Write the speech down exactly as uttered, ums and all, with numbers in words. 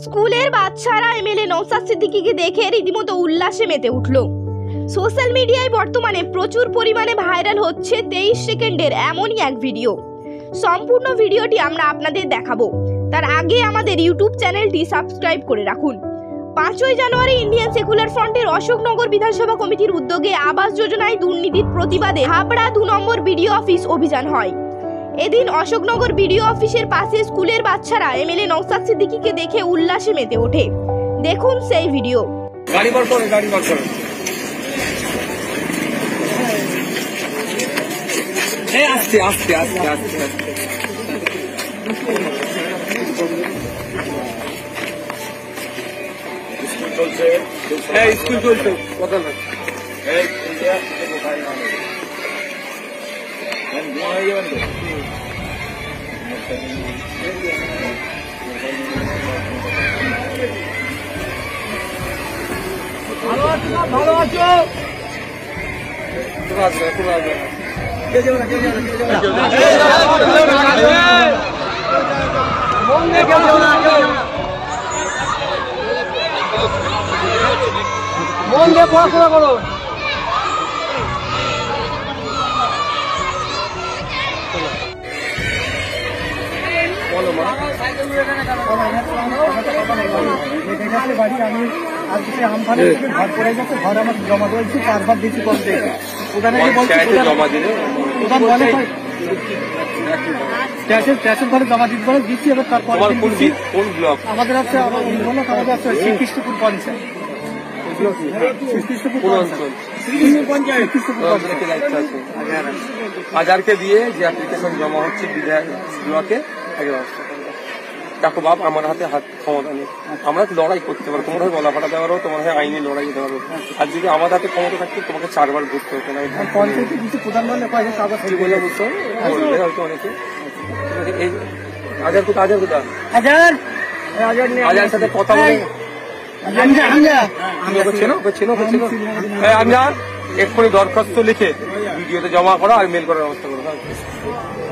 স্কুলের বাচ্চারা এমএলএ নওশাদ সিদ্দিকীকে দেখে রীতিমতো উল্লাসে মেতে উঠল। সোশ্যাল মিডিয়ায় বর্তমানে প্রচুর পরিমাণে ভাইরাল হচ্ছে তেইশ সেকেন্ডের এমনই এক ভিডিও। সম্পূর্ণ ভিডিওটি আমরা আপনাদের দেখাবো, তার আগে আমাদের ইউটিউব চ্যানেলটি সাবস্ক্রাইব করে রাখুন। পাঁচই জানুয়ারি ইন্ডিয়ান সেকুলার ফ্রন্টের অশোকনগর বিধানসভা কমিটির উদ্যোগে আবাস যোজনায় দুর্নীতির প্রতিবাদে হাবড়া দু নম্বর বিডিও অফিস অভিযান হয়। এদিন অশোকনগর বিডিও অফিসের পাশে স্কুলের বাচ্চারা এমএলএ নওশাদ সিদ্দিকীকে দেখে উল্লাসে মেতে ওঠে। দেখুন সেই ভিডিও। গাড়ি বার করো, গাড়ি বার করো। এই আস্তে আস্তে আস্তে আস্তে আস্তে স্কুল চলছে। এই স্কুল চলছে, কথা না। এই ইন্ডিয়া থেকে কোথায় মানে আমি ঘুমাই যাবেন তো। ভালো আছো, ভালো আছো। পুরো আছে, পুরো আছে। কে যাবে না, কে যাবে না, কে যাবে না। মন দিয়ে কেউ যাবে না, কেউ যাবে না। মন দিয়ে পড়াশোনা করো। বলো মা। বাড়ি আমি আর কিছু আমফানে থেকে ঘর পড়ে গেছে, ঘর আমার জমা দিয়েছি, চারবার দিয়েছি কমতে। প্রধান জমা দিলে প্রধান বলে ক্যাশের ক্যাশের ঘরে জমা দিতে বলে দিচ্ছি। এবার তারপর কোন ব্লক আমাদের আছে, আমাদের আছে শ্রীকৃষ্ণপুর পঞ্চায়েত। হাজারকে দিয়ে যে অ্যাপ্লিকেশন জমা হচ্ছে বিধায়ক ব্লকে দেখো বাপ, আমার হাতে হাত ক্ষমতা নেই। আমরা লড়াই করতে পারো, তোমার হয়ে গলা ফাটাতে পারো, তোমার হয়ে আইনে লড়াই দিতে পারো। আর যদি আমাদের হাতে ক্ষমতা থাকতো তোমাকে চারবার ঘুরতে হতো না। পঞ্চায়েতে কিছু প্রধান বললে কাগজ বলে বুঝতো বললে হয়তো অনেকে। এই হাজার কোথা হাজার কোথা হাজার হাজার সাথে কথা বলে এক্ষুনি দরখাস্ত লিখে ভিডিওতে জমা করা আর মেল করার ব্যবস্থা করো।